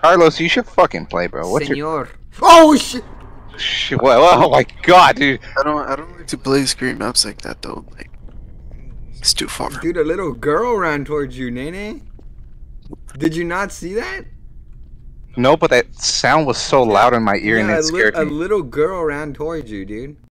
Carlos, you should fucking play, bro. What's Señor. Oh shit! Oh my god, dude. I don't like to play screen maps like that though. Like, it's too far. Dude, a little girl ran towards you, Nene. Did you not see that? No, but that sound was so loud in my ear and it scared me. A little girl ran towards you, dude.